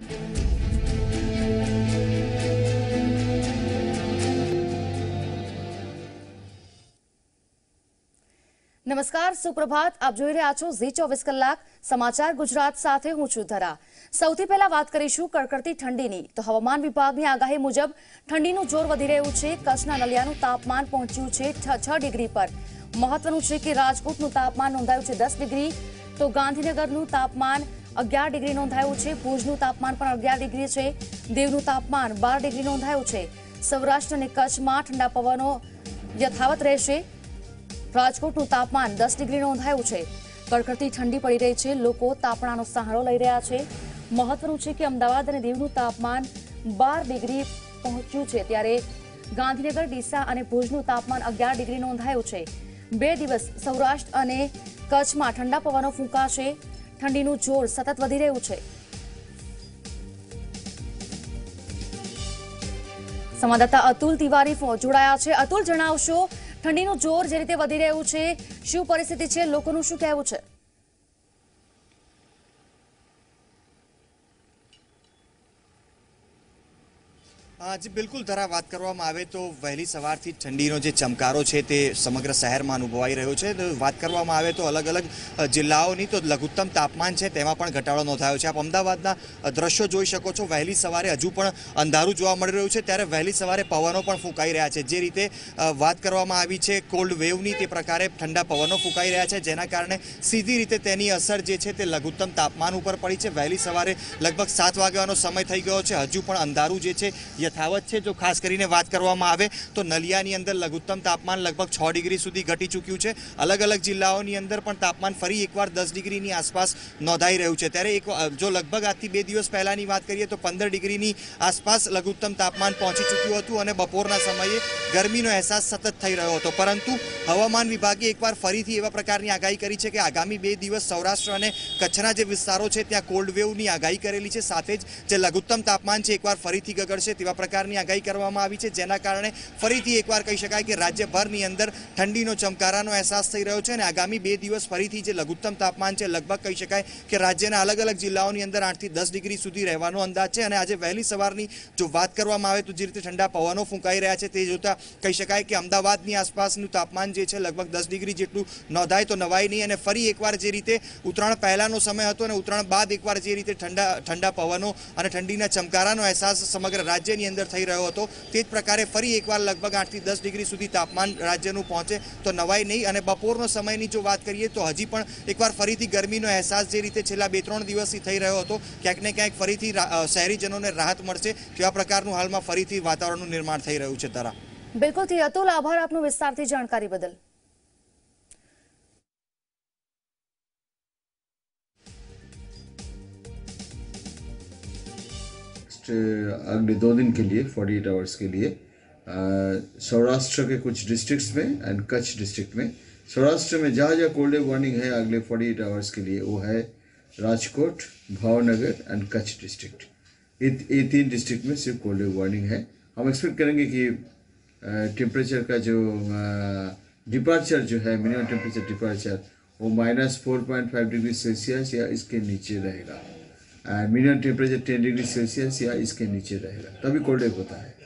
નમસ્કાર, સુપ્રભાત. આપ જોઈ રહ્યા છો ઝી 24 કલાક સમાચાર ગુજરાત સાથે હું છું ધરા. સૌથી પહેલા વાત કરીશું કડકડતી ઠંડીની. તો હવામાન વિભાગની આગાહી મુજબ ઠંડીનું જોર વધી રહ્યું છે. કચ્છના નલિયાનું તાપમાન પહોંચ્યું છે 6 ડિગ્રી પર. મહત્વનું છે કે રાજકોટનું તાપમાન નોંધાયું છે 10 ડિગ્રી, તો ગાંધીનગરનું તાપમાન 11 ડિગ્રી નોંધાયું છે. ભુજનું તાપમાન પણ 11 ડિગ્રી છે. દેવનું તાપમાન 12 ડિગ્રી નોંધાયું છે. સૌરાષ્ટ્ર અને કચ્છમાં ઠંડા પવનો યથાવત રહેશે. રાજકોટનું તાપમાન 10 ડિગ્રી નોંધાયું છે. કડકડતી ઠંડી પડી રહી છે. લોકો તાપણાનો સહારો લઈ રહ્યા છે. મહત્વનું છે કે અમદાવાદ અને દીવનું તાપમાન 12 ડિગ્રી પહોંચ્યું છે, ત્યારે ગાંધીનગર, ડીસા અને ભુજનું તાપમાન 11 ડિગ્રી નોંધાયું છે. 2 દિવસ સૌરાષ્ટ્ર અને કચ્છમાં ઠંડા પવનો ફૂંકાશે. ઠંડીનું જોર સતત વધી રહ્યું છે. સંવાદદાતા અતુલ તિવારી જોડાયા છે. અતુલ, જણાવશો, ઠંડીનું જોર જે રીતે વધી રહ્યું છે, શું પરિસ્થિતિ છે, લોકોનું શું કહેવું છે? જી બિલકુલ ધરા, વાત કરવામાં આવે તો વહેલી સવારથી ઠંડીનો જે ચમકારો છે તે સમગ્ર શહેરમાં અનુભવાઈ રહ્યો છે. વાત કરવામાં આવે તો અલગ અલગ જિલ્લાઓની તો લઘુત્તમ તાપમાન છે તેમાં પણ ઘટાડો નોંધાયો છે. આપ અમદાવાદના દ્રશ્યો જોઈ શકો છો. વહેલી સવારે હજુ પણ અંધારું જોવા મળી રહ્યું છે, ત્યારે વહેલી સવારે પવનો પણ ફૂંકાઈ રહ્યા છે. જે રીતે વાત કરવામાં આવી છે કોલ્ડ વેવની, તે પ્રકારે ઠંડા પવનો ફૂંકાઈ રહ્યા છે, જેના કારણે સીધી રીતે તેની અસર જે છે તે લઘુત્તમ તાપમાન ઉપર પડી છે. વહેલી સવારે લગભગ 7 વાગ્યાનો સમય થઈ ગયો છે. હજુ પણ અંધારું જે છે યથાવત છે. જો ખાસ કરીને વાત કરવામાં આવે તો નલિયાની અંદર લઘુત્તમ તાપમાન લગભગ 6 ડિગ્રી સુધી ઘટી ચૂક્યું છે. અલગ અલગ જિલ્લાઓની અંદર પણ તાપમાન ફરી એકવાર 10 ડિગ્રીની આસપાસ નોંધાઈ રહ્યું છે. ત્યારે જો લગભગ આજથી 2 દિવસ પહેલાની વાત કરીએ તો 15 ડિગ્રીની આસપાસ લઘુત્તમ તાપમાન પહોંચી ચૂક્યું હતું અને બપોરના સમયે ગરમીનો અહેસાસ સતત થઈ રહ્યો હતો. પરંતુ હવામાન વિભાગે એકવાર ફરીથી એવા પ્રકારની આગાહી કરી છે કે આગામી 2 દિવસ સૌરાષ્ટ્ર અને કચ્છના જે વિસ્તારો છે ત્યાં કોલ્ડ વેવની આગાહી કરેલી છે. સાથે જ જે લઘુત્તમ તાપમાન છે એકવાર ફરીથી ગગડશે તેવા પ્રકારની આગાહી કરવામાં આવી છે, જેના કારણે ફરીથી એકવાર કહી શકાય કે રાજ્યભરની અંદર ઠંડીનો ચમકારાનો અહેસાસ થઈ રહ્યો છે. અને આગામી 2 દિવસ ફરીથી જે લઘુત્તમ તાપમાન છે લગભગ કહી શકાય કે રાજ્યના અલગ અલગ જિલ્લાઓની અંદર 8 થી 10 ડિગ્રી સુધી રહેવાનો અંદાજ છે. અને આજે વહેલી સવારની જો વાત કરવામાં આવે તો જે રીતે ઠંડા પવનો ફૂંકાઈ રહ્યા છે તે જોતા કહી શકાય કે અમદાવાદની આસપાસનું તાપમાન જે છે લગભગ 10 ડિગ્રી જેટલું નોંધાય તો નવાય નહીં. અને ફરી એકવાર જે રીતે ઉત્તરાયણ પહેલાનો સમય હતો અને ઉત્તરાયણ બાદ એકવાર જે રીતે ઠંડા પવનો અને ઠંડીના ચમકારાનો અહેસાસ સમગ્ર રાજ્યની અંદર થઈ રહ્યો હતો, તે જ પ્રકારે ફરી એકવાર લગભગ 8 થી 10 ડિગ્રી સુધી તાપમાન રાજ્યનું પહોંચે તો નવાય નહીં. અને બપોરનો સમયની જો વાત કરીએ તો હજી પણ એકવાર ફરીથી ગરમીનો અહેસાસ જે રીતે છેલ્લા 2-3 દિવસથી થઈ રહ્યો હતો, ક્યાંક ને ક્યાંક ફરીથી શહેરીજનોને રાહત મળશે તેવા પ્રકારનું હાલમાં ફરીથી વાતાવરણનું નિર્માણ થઈ રહ્યું છે. તારા બિલકુલથી અતુલ, આભાર આપનું વિસ્તારથી જાણકારી બદલ. अगले 2 दिन के लिए 48 आवर्स के लिए सौराष्ट्र के कुछ डिस्ट्रिक्ट्स में एंड कच्छ डिस्ट्रिक्ट में, सौराष्ट्र में जहाँ जहाँ कोल्ड वेव वार्निंग है अगले 48 आवर्स के लिए वो है राजकोट, भावनगर एंड कच्छ डिस्ट्रिक्ट. ये 3 डिस्ट्रिक्ट में सिर्फ कोल्ड वेव वार्निंग है. हम एक्सपेक्ट करेंगे कि टेम्परेचर का जो डिपार्चर जो है मिनिमम टेम्परेचर डिपार्चर वो -4.5 डिग्री सेल्सियस या इसके नीचे रहेगा. मिनिमम टेम्परेचर 10 डिग्री सेल्सियस या इसके नीचे रहेगा, तभी कोल्ड वेव होता है.